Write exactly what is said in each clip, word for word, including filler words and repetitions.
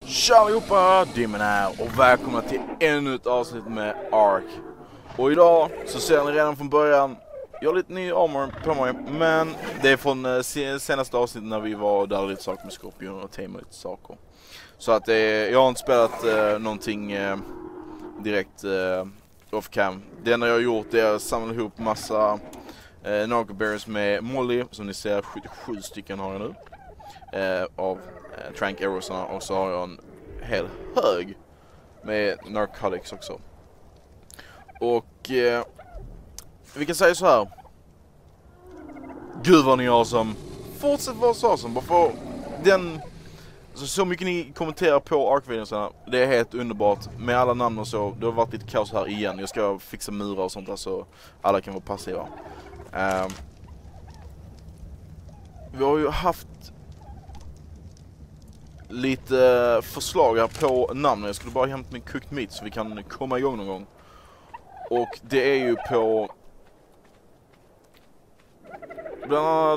Tja allihopa, Dimmen här och välkomna till ännu ett avsnitt med Ark. Och idag så ser ni redan från början, jag har lite ny armor på mig, men det är från eh, senaste avsnittet när vi var där lite saker med Skorpion och teamade lite saker. Så att eh, jag har inte spelat eh, någonting eh, direkt eh, off cam. Det enda jag har gjort är att samla ihop massa eh, Narcobears med Molly, som ni ser sjuttiosju stycken har jag nu. Eh, av eh, Trank Arrowsarna, och så har jag en hel hög med Narcotics också. Och eh, vi kan säga så här. Gud vad ni är som fortsätt vara så som bara för den så, så mycket ni kommenterar på Ark-videorna. Det är helt underbart med alla namn och så. Det har varit lite kaos här igen. Jag ska fixa murar och sånt där så alla kan vara passiva. eh, Vi har ju haft lite förslag här på namn. Jag skulle bara hämta min cooked meat så vi kan komma igång någon gång. Och det är ju på bland annat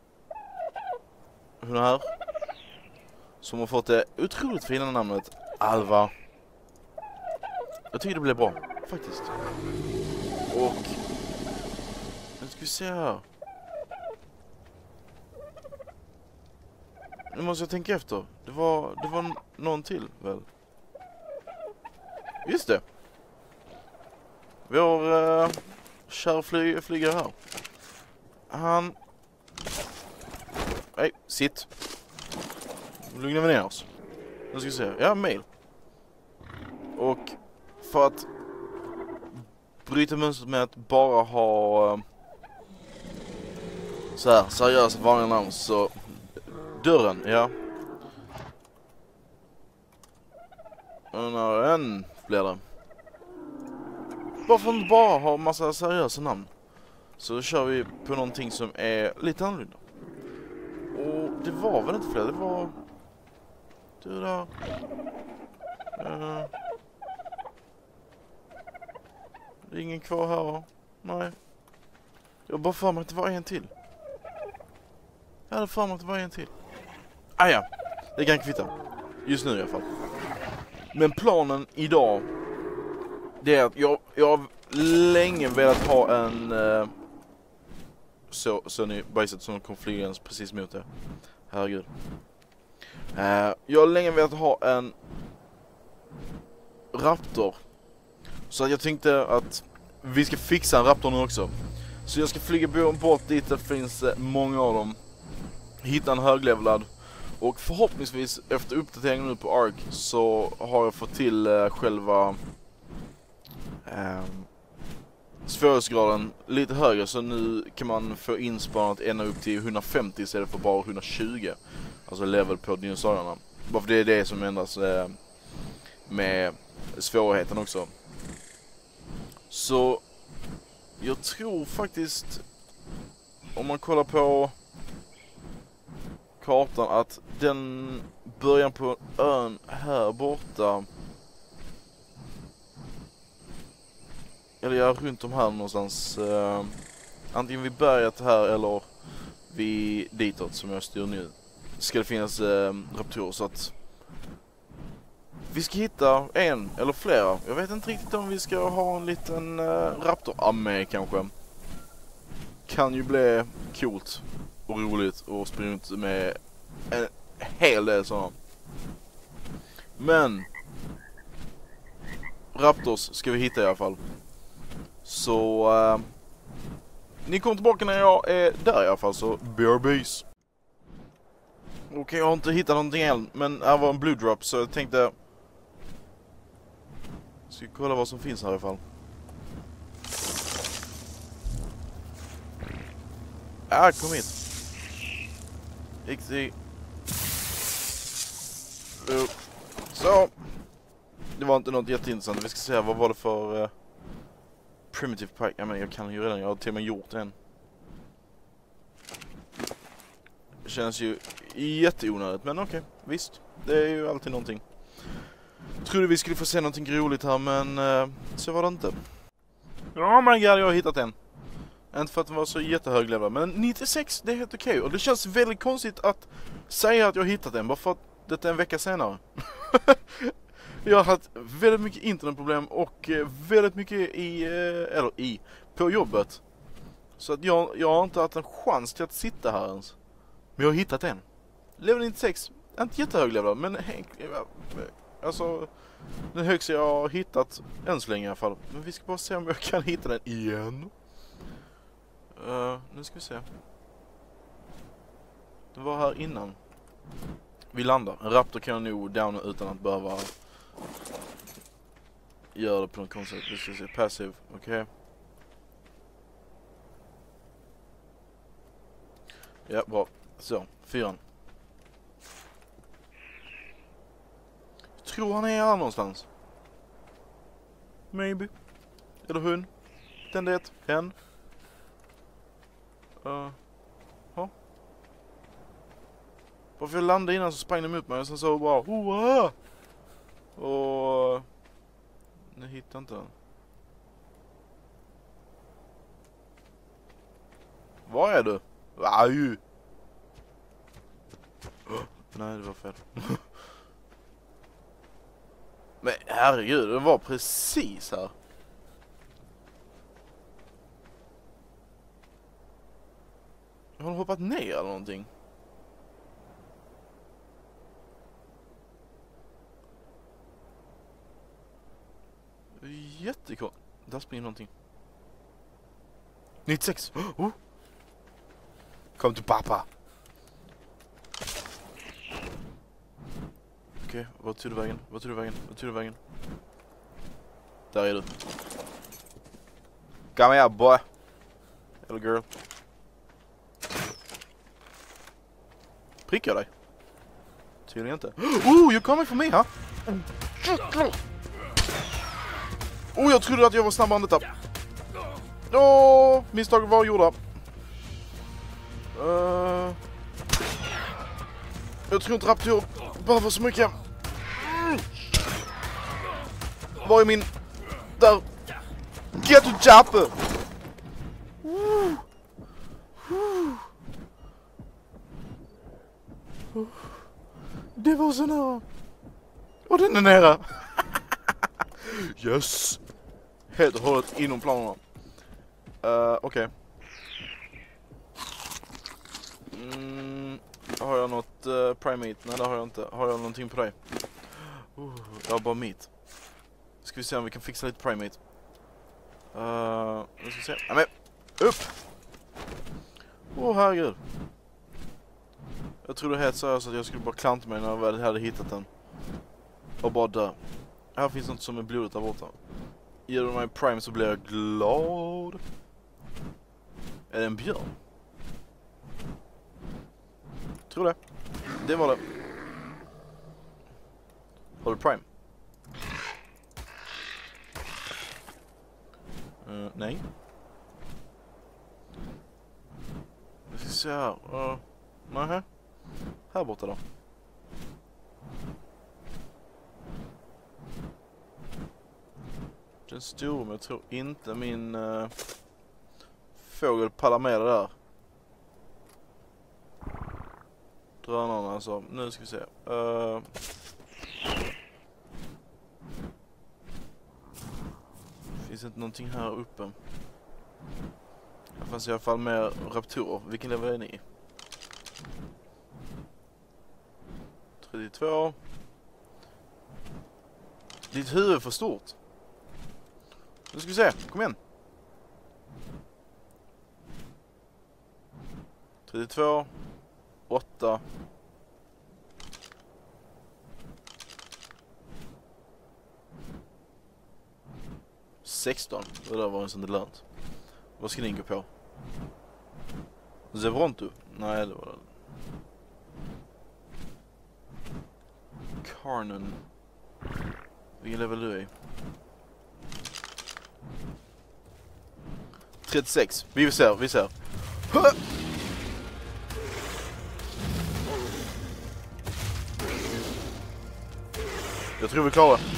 hon här som har fått det otroligt fina namnet Alva. Jag tycker det blir bra faktiskt. Och nu ska vi se här. Nu måste jag tänka efter. Det var, det var någon till, väl? Just det. Vi har uh, kär fly, flygare här. Han... Nej, sitt. Lugna vi ner oss. Nu ska vi se. Ja, mail. Och för att bryta mönstret med att bara ha uh, så här seriösa vanliga namn, så dörren, ja. Och en blir det. Varför inte bara ha massa seriösa namn? Så kör vi på någonting som är lite annorlunda. Och det var väl inte fler, det var du där. Uh, det är ingen kvar här. Nej. Jag bara för mig att det var en till. Jag hade för mig att det var en till. Ah ja, det kan kvitta. Just nu i alla fall. Men planen idag, det är att jag, jag har länge velat ha en uh, så, så ni bajsat som kom flygans precis mot det. Herregud. Uh, jag har länge velat ha en Raptor. Så jag tänkte att vi ska fixa en Raptor nu också. Så jag ska flyga bort dit det finns många av dem. Hitta en höglevlad. Och förhoppningsvis efter uppdateringen nu på Ark så har jag fått till uh, själva uh, svårighetsgraden lite högre. Så nu kan man få inspanat ända upp till hundrafemtio istället för bara hundratjugo. Alltså level på dinosaurierna. Bara för det är det som ändras uh, med svårigheten också. Så jag tror faktiskt, om man kollar på kartan, att den början på ön här borta, eller ja, runt om här någonstans, eh, antingen vid berget här eller vid ditåt som jag styr nu, ska det finnas eh, raptorer. Så att vi ska hitta en eller flera. Jag vet inte riktigt om vi ska ha en liten eh, raptor-armé kanske. Kan ju bli coolt och roligt och springa ut med en hel del sådana. Men Raptors ska vi hitta i alla fall. Så uh, ni kommer tillbaka när jag är där i alla fall. Så B R Bs. Okej, okay, jag har inte hittat någonting än, men här var en blue drop, så jag tänkte ska kolla vad som finns här i alla fall. Ah, kom hit. Riktigt. Så. Det var inte något jätteintressant. Vi ska se här, vad var det för uh, primitive pike. Ja, men jag kan ju redan, jag har till och med gjort en. Det känns ju jätteonödigt, men okej, okay, visst. Det är ju alltid någonting. Trodde vi skulle få se någonting roligt här, men uh, så var det inte. Oh my god, jag har hittat en. Inte för att den var så jättehög level, men nittiosex, det är helt okej. Okay. Och det känns väldigt konstigt att säga att jag har hittat den, bara för att detta är en vecka senare. Jag har haft väldigt mycket internetproblem och väldigt mycket i, eller i, på jobbet. Så att jag, jag har inte haft en chans till att sitta här ens. Men jag har hittat en. Level nittiosex, inte jättehög level, men alltså den högsta jag har hittat än så länge i alla fall. Men vi ska bara se om jag kan hitta den igen. Uh, nu ska vi se. Den var här innan. Vi landar. En raptor kan jag nog downa utan att behöva göra det på något konstigt. Vi ska se. Passive. Okej. Okay. Ja, bra. Så. Fyran. Jag tror han är här någonstans. Maybe. Eller hon. Den det. Hen. Uh. Ja. Varför jag landade innan så sprang de ut mig och sen så bara hoa! Och nu hittar inte den. Var är du? Aj! Oh, nej, det var fel. Men herregud, den var precis här. Har hon hoppat ner eller någonting? Jättekort. Där springer någonting. nittiosex. Oh. Kom till pappa. Okej, okay, vad tog du vägen? Vad tog du vägen? Vad tog du vägen? Där är du. Kom här, boy. Eller girl. Prickar jag dig? Tydligen inte. Oh, you coming for me, ha? Oh, jag trodde att jag var snabbare än detta. Åh, oh, misstag var gjorda. Uh, jag tror inte Raptor behöver så mycket. Mm. Var är min... Där. Get to jump. Uh. Uh. Uh. Det var så nära. Och den är nära. Yes. Helt och hållet inom planerna. Uh, Okej. Okay. Mm, har jag något uh, primate? Nej, det har jag inte. Har jag någonting på dig? Uh, jag har bara meat. Ska vi se om vi kan fixa lite primate. Uh, nu ska vi se. Ja, men, upp! Åh, oh, herregud. Jag trodde helt seriöst att jag skulle bara klanta mig när jag väl hade hittat den. Och bara dö. Här finns något som är blodet där borta. Ger du mig prime så blir jag glad. Är det en björn? Tror det. Det var det. Har du prime? Uh, nej. Vi ska se här. Uh, nej. Här borta då. Den stor, men jag tror inte min uh, fågel pallar med det där. Drönarna alltså. Nu ska vi se. Uh, finns inte någonting här uppe. Det fanns i alla fall mer raptorer. Vilken level är ni? trettiotvå. Ditt huvud är för stort. Nu ska vi se. Kom igen. trettiotvå. åtta. sexton. Det där var en sån där lönt. Vad ska ni gå på? Zevrontu? Nej, det var det. Karnen. Vilken level du är i? trettiosex. Vi ser, vi ser. Jag tror vi klarar det.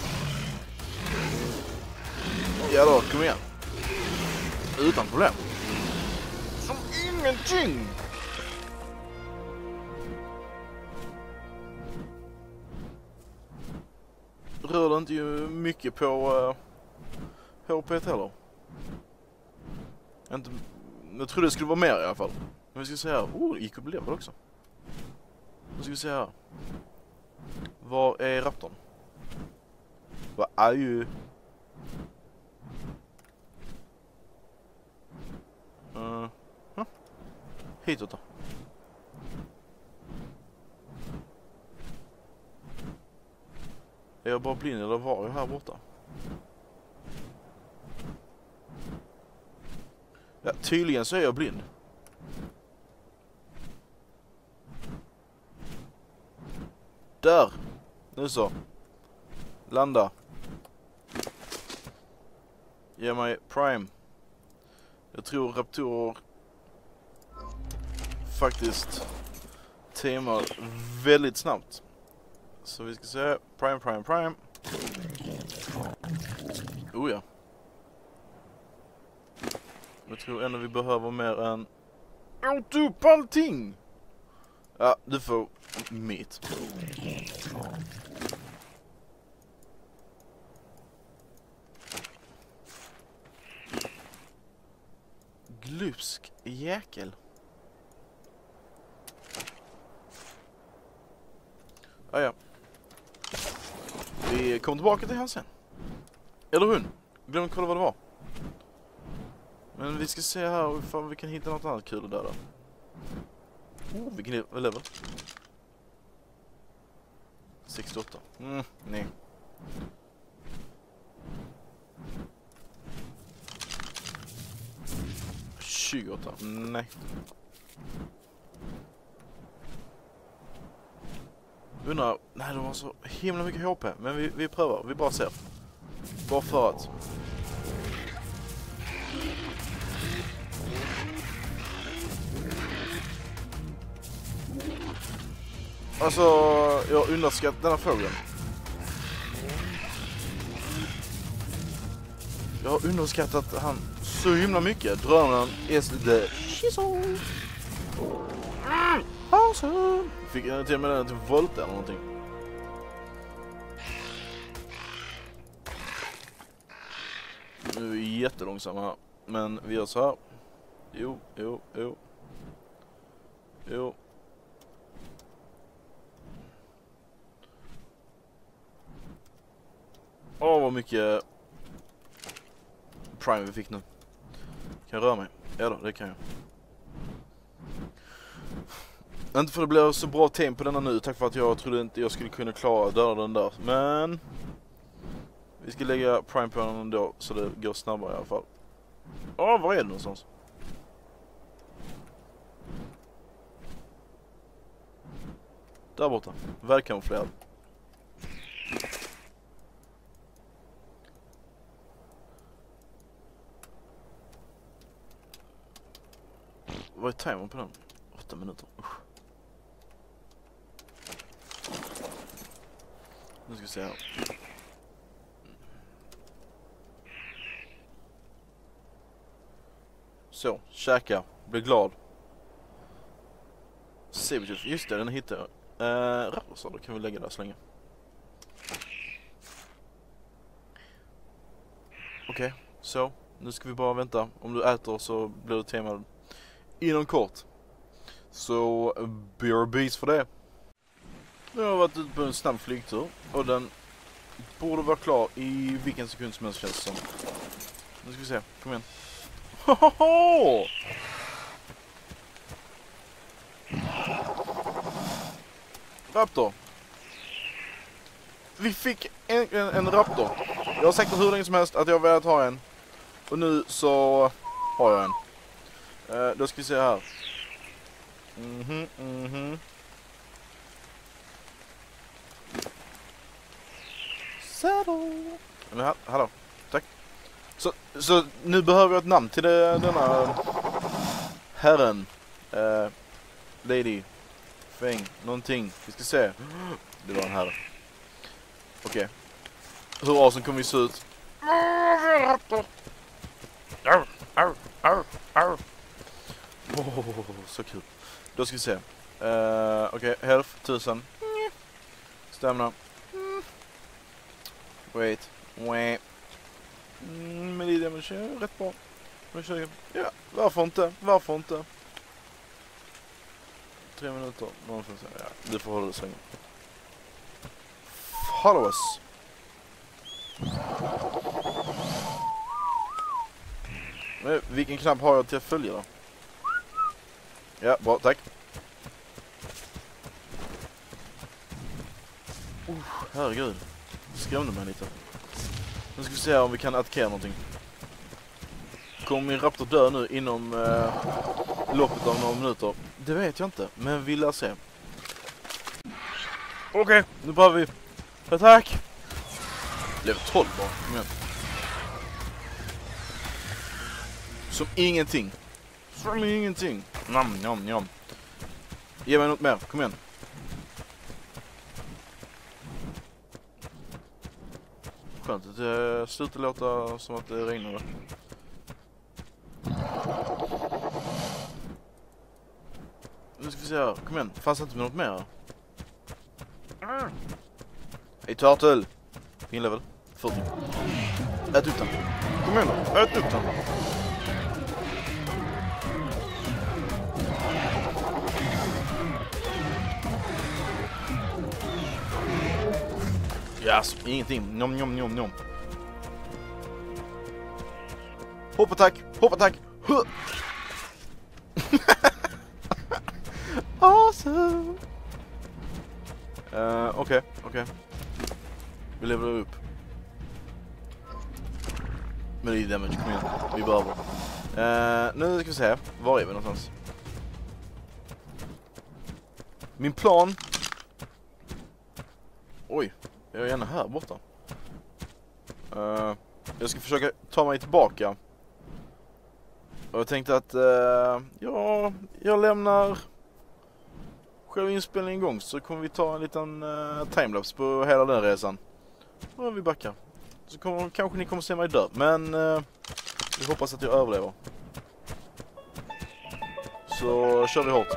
Ja då, kom igen. Utan problem. Som ingenting. rör det inte ju mycket på uh, H P heller. Inte, jag trodde det skulle vara mer i alla fall. Men vi ska se här. Oh, det gick upp level också. Nu ska vi se här. Var är raptorn? Vad är ju... Uh, huh? Hitåt då. Är jag bara blind eller var jag här borta? Ja, tydligen så är jag blind. Där! Nu så. Landa. Ge mig prime. Jag tror raptorer faktiskt teamar väldigt snabbt. Så vi ska se. Prime, prime, prime. Oh ja. Jag tror ändå vi behöver mer än... Out upp allting! Ja, du får mitt. Glupsk jäkel. Ah, ja. Vi kommer tillbaka till han sen. Eller hon. Glöm kolla vad det var. Men vi ska se här ifall vi kan hitta något annat kul där då. Oh, vilken level? sextioåtta. Mm, nej. tjugoåtta. Nej. Undrar, nej de har så himla mycket H P. Men vi, vi prövar, vi bara ser. Bara för att. Alltså, jag underskattar den här fågeln. Jag har underskattat han så himla mycket. Drönaren är the shizzle. Awesome. Fick jag till och med den till volt eller någonting. Nu är vi jättelångsamma. Men vi gör så här. Jo, jo, jo. Jo. Åh, vad mycket prime vi fick nu. Kan jag röra mig? Ja då, det kan jag. Inte för att det blir så bra team på denna nu. Tack för att jag trodde inte jag skulle kunna klara döda den där. Men vi ska lägga prime på den då så det går snabbare i alla fall. Åh, var är det någonstans? Där borta. Välkamouflerad. Vad är timern på den? Åtta minuter. Usch. Nu ska vi se här. Så, käka. Bli glad. Sabertooth. Just det, den hittar jag. Eh, Raptor, då kan vi lägga där så länge. Okej, okay, så. Nu ska vi bara vänta. Om du äter så blir du temad inom kort. Så B R Bs för det. Nu har jag varit ute på en snabb flygtur. Och den borde vara klar i vilken sekund som helst känns som. Nu ska vi se, kom igen. Hohoho! Raptor. Vi fick en, en, en raptor. Jag har sagt det hur länge som helst att jag velat ha en. Och nu så har jag en. Uh, då ska vi se här. Mhm, mhm. Saddle. Men ha, hallå, tack. Så, så nu behöver jag ett namn till det, denna herren. Uh, lady. Fäng, någonting. Vi ska se. Det var en herre. Okej. Okay. Hur awesome kommer vi se ut? Arr, arr, arr, arr. Oh, så kul. Då ska vi se. Uh, Okej, okay. Health, tusen. Stamina. Wait. Wait. Mm, men det är det rätt bra. Ja, varför inte? Varför inte? Tre minuter. Ja, du får hålla det så länge. Follow us. Men, vilken knapp har jag till att följa då? Ja, bra, tack. Oh, herregud. Skrämde mig lite. Nu ska vi se om vi kan attackera någonting. Kommer min raptor dö nu inom eh, loppet av några minuter? Det vet jag inte, men vill jag se. Okej, okay, nu behöver vi attack. Level tolv bara, kom igen. Som ingenting. Som ingenting. Nam, nam, nam. Ge mig något mer, kom igen. Skönt att det slutar låta som att det regnar. Nu ska vi se här, kom igen. Fanns inte med något mer? Hej Turtle. Fin level. fyrtio. Ät upp den. Kom igen då, ät upp den. Yes, ingenting. Njom, njom, njom, njom. Hoppattack, hoppattack. Huh. Awesome. Uh, Okej, okay, okej. Okay. Vi lever upp. Men det är damage, kom igen. Vi behöver. Uh, nu ska vi se. Var är vi någonstans? Min plan. Oj, jag är gärna här borta. Uh, jag ska försöka ta mig tillbaka. Och jag tänkte att uh, ja, jag lämnar själva inspelningen igång, så kommer vi ta en liten uh, timelapse på hela den resan. Och vi backar. Så kommer, kanske ni kommer se mig dö, men uh, vi hoppas att jag överlever. Så kör vi hårt.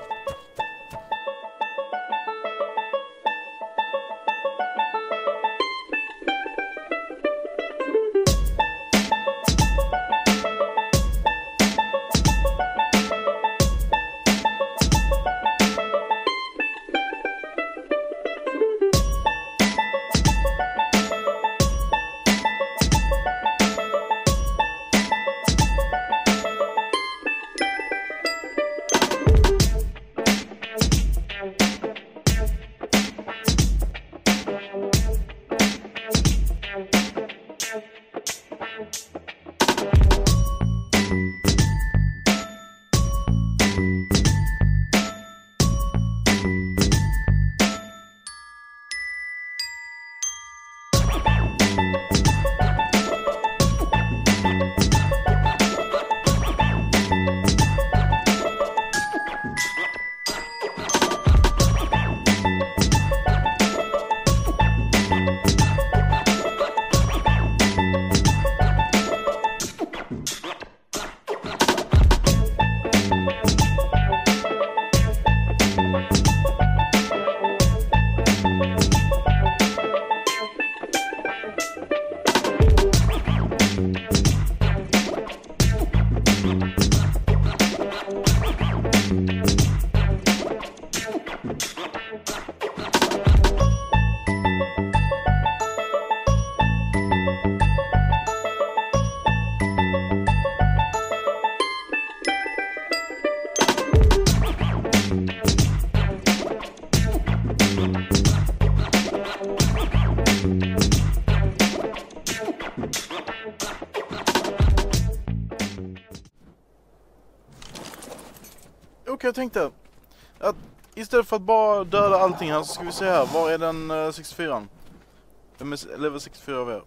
Och jag tänkte att istället för att bara döda allting här, så ska vi se här. Var är den uh, sextiofyran? Vem är level sextiofyra av er?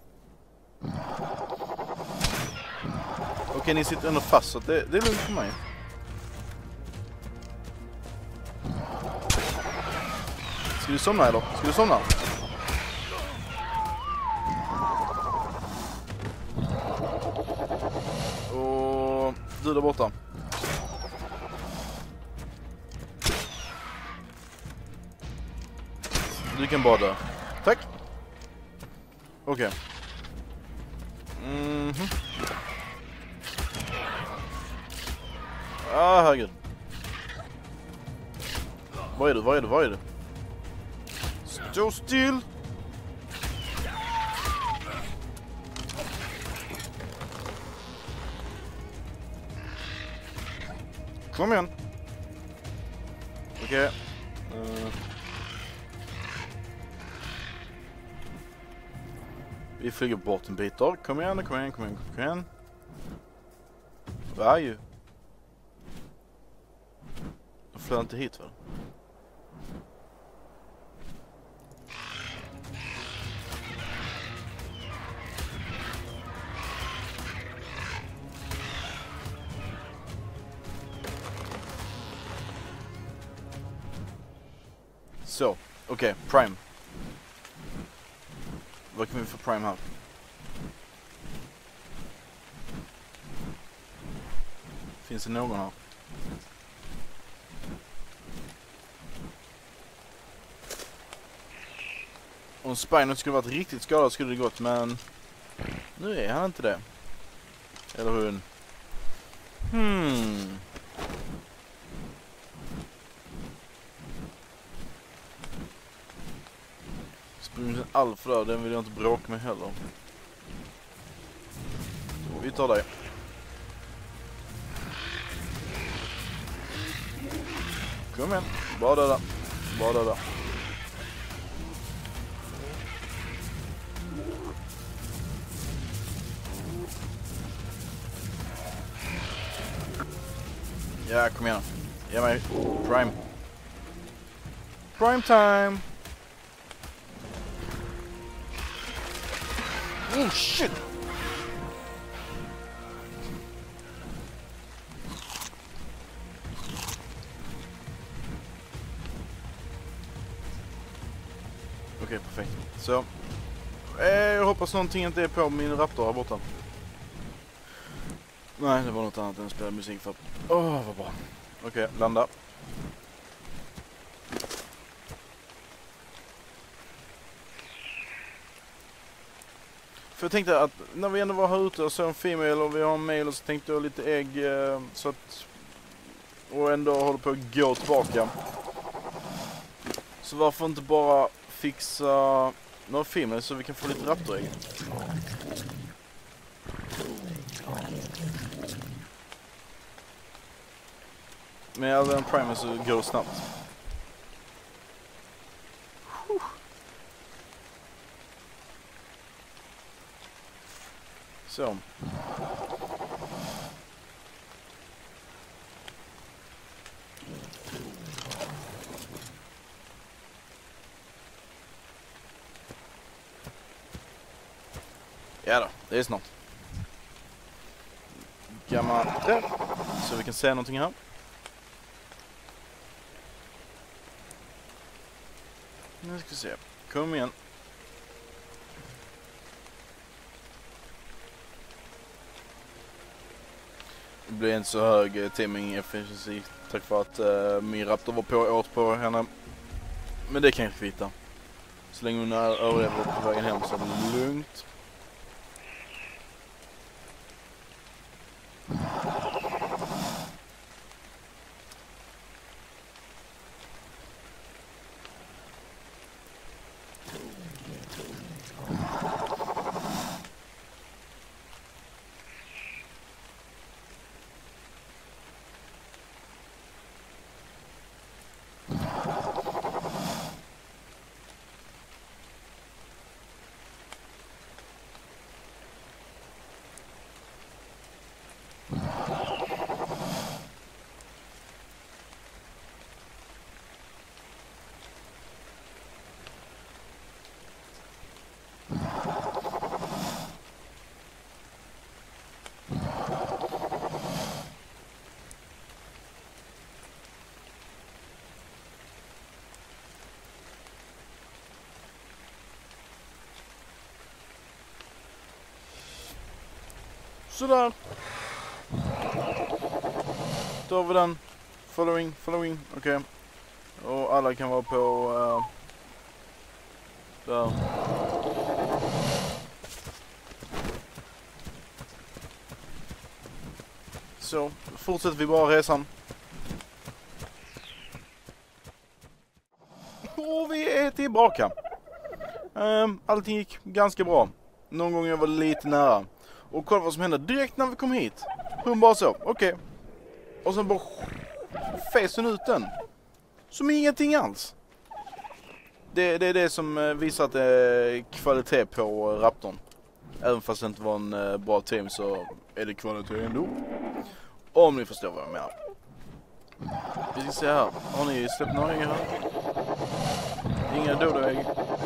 Okej, okay, ni sitter ändå fast, så det, det är lugnt för mig. Ska du somna eller? Ska du somna? Och du där borta. Du kan bara dö. Tack. Okej. Okay. Mhm. Ah, herregud. Vad är det? Vad är det? Vad är det? Stå still! Kom igen. Okej. Okay. Uh. Vi flyger bort en bit då. Kom igen, kom igen, kom igen, kom igen. Vad är ju? Jag flyger inte hit väl? Så, okej, okay, Prime. Vad kan vi få Prime här? Finns det någon här? Om Spino skulle varit riktigt skadad skulle det gått, men nu är han inte det. Eller hur? Hmm. Sprungen Alfa där, den vill jag inte bråka med heller. Så vi tar dig. Kom igen, bara döda. Bara döda. Ja, kom igen. Ge mig Prime. Prime time! Oh shit! Okej, okay, perfekt. Så. Eh, jag hoppas någonting inte är på min Raptor här borta. Nej, det var något annat än att spela musik för. Åh, oh, vad bra. Okej, okay, landa. För jag tänkte att när vi ändå var här ute och så en female och vi har en male, så tänkte jag lite ägg eh, så att och ändå håller på att gå tillbaka. Så varför inte bara fixa några female så vi kan få lite raptorägg. Med all den primer så går det snabbt. Så. Ja då, det är snart. Gammal där. Så vi kan se någonting här. Nu ska vi se. Kom igen. Det blir inte så hög timing efficiency tack för att uh, min Raptor var på åt på henne. Men det kan jag kvitta. Så länge hon överlever på vägen hem så är det lugnt. Sådär. Då har vi den. Following, following, okej. Okay. Och alla kan vara på uh, där. Så fortsätter vi bara resan. Och vi är tillbaka. Um, allting gick ganska bra. Någon gång jag var lite nära. Och kolla vad som hände direkt när vi kom hit. Hon bara så, okej. Okay. Och sen bara fäste hon ut den. Som ingenting alls. Det, det är det som visar att det är kvalitet på Raptorn. Även fast det inte var en bra team så är det kvalitet ändå. Om ni förstår vad jag menar. Vi ska se här. Har ni släppt några ägg här? Inga dodoägg.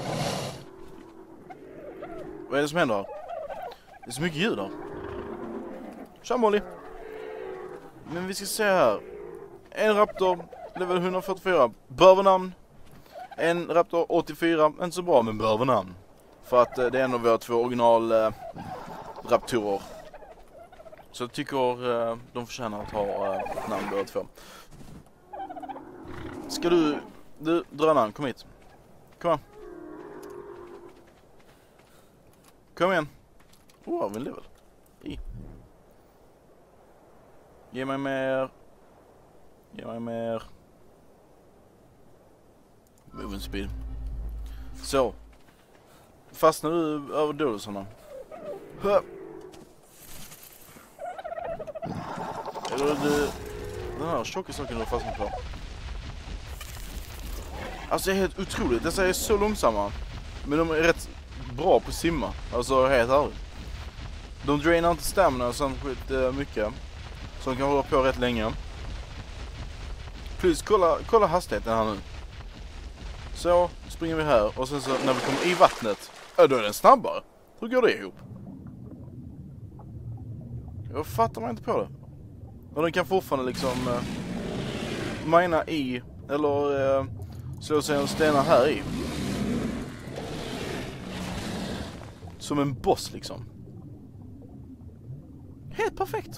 Vad är det som händer här? Det är så mycket ljud här. Tja Molly. Men vi ska se här. En Raptor, level hundrafyrtiofyra. Behöver namn. En Raptor åttiofyra, inte så bra men behöver namn. För att det är en av våra två original äh, Raptorer. Så jag tycker äh, de förtjänar att ha äh, namn båda två. Ska du, du drönaren, kom hit. Kom igen. Kom igen. Åh, oh, en level. I. Ge mig mer. Ge mig mer. Moving speed. Så. Fastnar du över dodosarna? Eller det... Den här tjocka saken du fastnar på. Alltså det är helt otroligt. Dessa är så långsamma. Men de är rätt bra på att simma. Alltså helt ärligt. De drainar inte stamina och sånt skit uh, mycket. Så de kan hålla på rätt länge. Plus kolla, kolla hastigheten här nu. Så springer vi här. Och sen så när vi kommer i vattnet. Ja, då är den snabbare. Hur går det ihop? Jag fattar mig inte på det. Och den kan fortfarande liksom uh, mina i. Eller uh, slå sig en stenar här i. Som en boss liksom. Helt perfekt.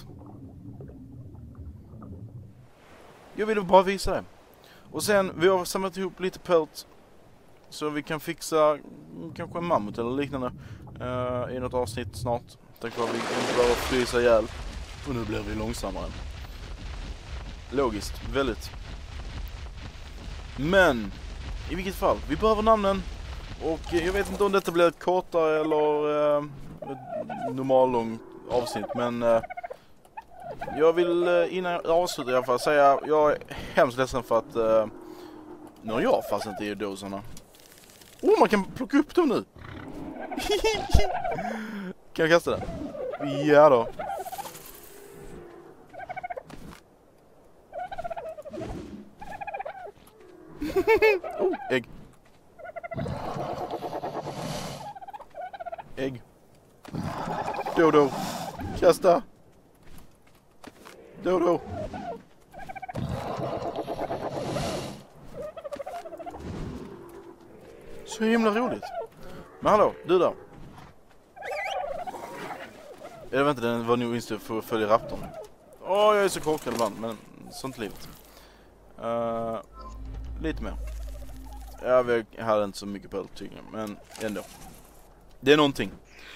Jag ville bara visa det. Och sen, vi har samlat ihop lite pelt. Så vi kan fixa kanske en mammut eller liknande. Uh, I något avsnitt snart. Tack vare vi inte behöver frysa ihjäl. Och nu blir vi långsammare. Logiskt, väldigt. Men, i vilket fall, vi behöver namnen. Och jag vet inte om detta blir ett kortare eller uh, ett normal långt avsnitt. Men uh, jag vill uh, innan jag avslutar i alla fall säga jag är hemskt ledsen för att uh, nu har jag fastnat i dosarna. Oh, man kan plocka upp dem nu. Kan jag kasta den? Ja då. Oh, ägg. Ägg. Dodo. Kasta. Dodo. Så himla roligt. Men hallå, du där. Jag vet inte, den var nog inställd för att följa Raptorn. Åh, oh, jag är så korkad ibland, men sånt livet. Uh, lite mer. Jag hade inte så mycket på tydligen, men ändå. Det är någonting.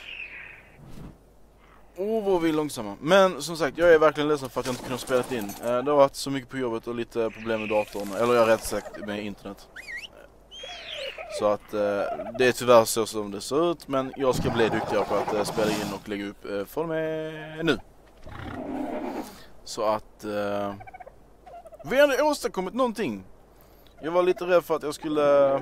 Åh, oh, vad vi är långsamma. Men som sagt, jag är verkligen ledsen för att jag inte kunde spela in. Uh, det har varit så mycket på jobbet och lite problem med datorn. Eller jag har rätt sagt med internet. Så att uh, det är tyvärr så som det ser ut. Men jag ska bli duktigare på att uh, spela in och lägga upp uh, från med nu. Så att uh, vi har ändå åstadkommit någonting. Jag var lite rädd för att jag skulle uh,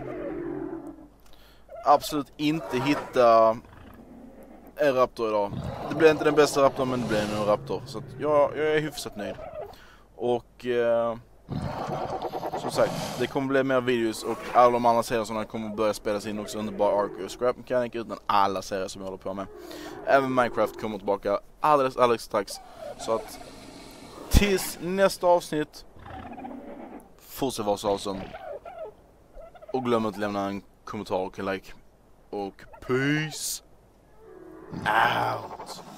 absolut inte hitta en Raptor idag. Det blev inte den bästa Raptor, men det blev en Raptor. Så att jag, jag är hyfsat nöjd. Och uh, som sagt, det kommer bli mer videos och alla de andra serier som kommer börja spelas in också, inte bara Ark och Scrap Mechanic utan alla serier som jag håller på med. Även Minecraft kommer tillbaka alldeles, alldeles strax. Så att tills nästa avsnitt, fortsätt vara så awesome. Och glöm inte att lämna en kommentar och en like. Och peace out.